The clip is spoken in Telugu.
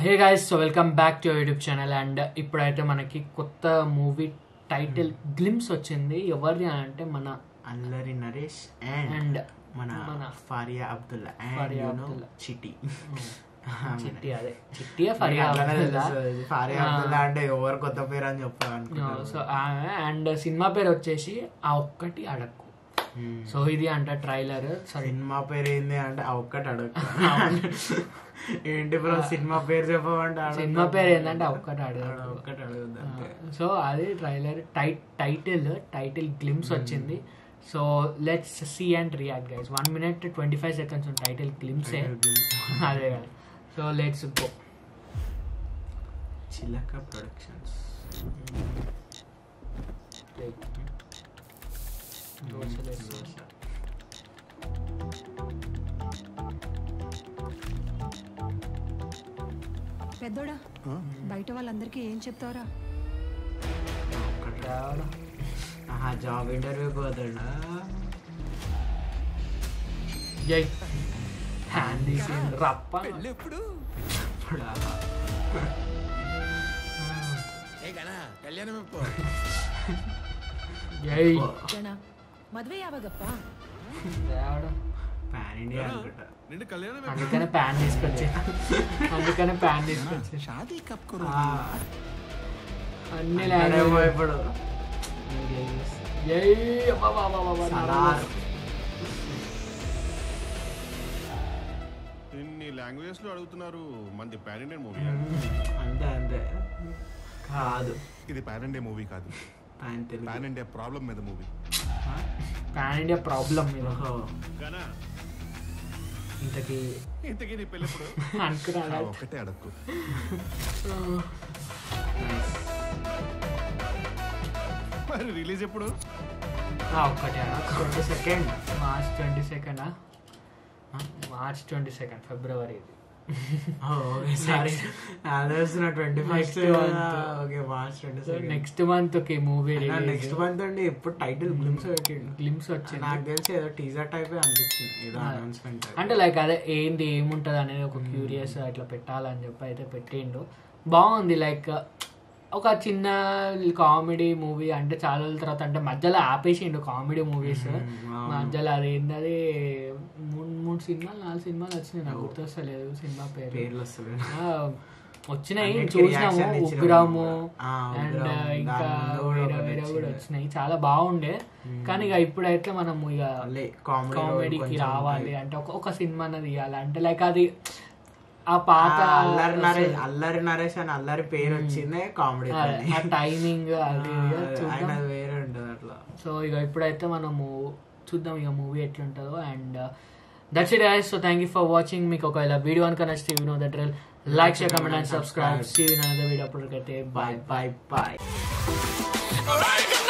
Hey guys, so welcome back to YouTube channel. And ఇప్పుడైతే మనకి కొత్త మూవీ టైటిల్ గ్లిమ్స్ వచ్చింది. ఎవరిది అంటే మన అల్లరి నరేష్ అండ్ మన ఫరియా అబ్దుల్లా చిట్టి. అదే చిట్టి ఫరియా అబ్దుల్లా అంటే ఎవరు కొత్త పేరు అని చెప్పాను. సో అండ్ సినిమా పేరు వచ్చేసి ఆ ఒక్కటి అడక్కు. సో ఇది అంట ట్రైలర్. సినిమా పేరు ఏంది అంటే ఆ ఒక్కటి అడక్కు. ఏంటి బ్రో సినిమా పేరు చెప్పమంటే సినిమా పేరు ఏంటంటే ఆ ఒక్కటి ఒక్కటి అడుగుద్దాం. సో అది ట్రైలర్ టైటిల్ గ్లిమ్స్ వచ్చింది. So let's see and react guys. 1 minute 25 seconds title గ్లిమ్సే అదే కదా. So let's go. Chilaka productions. పెద్దోడా, బయట వాళ్ళందరికీ ఏం చెప్తావరా? జాబ్ ఇంటర్వ్యూ పోతాడా? మద్వే యావగప్ప పాన్ ఇండియా అనుకుంటా. అందుకనే ప్యాన్ తీసుకొచ్చి అన్ని ఇప్పుడు ఇన్ని లాంగ్వేజెస్ లో అడుగుతున్నారు. మంది పాన్ ఇండియన్ మూవీ అంతే కాదు. ఇది పాన్ ఇండియా మూవీ కాదు, పాన్ ఇండియా ప్రాబ్లం మీద మూవీ. పాన్ ఇండియా ప్రాబ్లం మీద ఇంతకీ నీ పెళ్ళిప్పుడు అనుకున్నా. ఒకటే అడక్కు. మరి రిలీజ్ ఎప్పుడు? ఒక్కటే 22nd March 22nd March 22nd February. Next month movie next month అండి. ఇప్పుడు టైటిల్ గ్లిమ్స్ వచ్చింది. నాకు తెలిసి ఏదో టీజర్ టైప్ అనిపించింది, ఏదో అనౌన్స్మెంట్. అంటే లైక్ అదే ఏంటి ఏముంటది అనేది ఒక క్యూరియస్ అట్లా పెట్టాలని చెప్పి అయితే పెట్టిండు. బాగుంది. లైక్ ఒక చిన్న కామెడీ మూవీ. అంటే చాలా రోజుల తర్వాత అంటే మధ్యలో ఆపేసిండు కామెడీ మూవీస్. మధ్యలో అదేంటది 3 సినిమాలు 4 సినిమాలు వచ్చినాయి, నాకు గుర్తొస్తలేదు సినిమా పేర్లు. వచ్చినాయి, చూసినాము. ఉగ్రము అండ్ ఇంకా వేరే కూడా వచ్చినాయి, చాలా బాగుండే. కానీ ఇక ఇప్పుడైతే మనం ఇక కామెడీకి రావాలి అంటే ఒక సినిమా తీయాలి అంటే లైక్ అది ఆ పాత అల్లరి నరేష్ అని అల్లరి పేరు వచ్చిందే కామెడీ, ఆ టైమింగ్ అది వేరే ఉంటుంది అట్లా. సో ఇక ఇప్పుడైతే మనము చూద్దాం ఇక మూవీ ఎట్లుంటుందో. And that's it guys. So thank you for watching. మీకు ఒకవేళ వీడియో కనుక నచ్చితే you know the drill. Like, share, comment and subscribe. See you in another video. అప్పటికైతే బాయ్.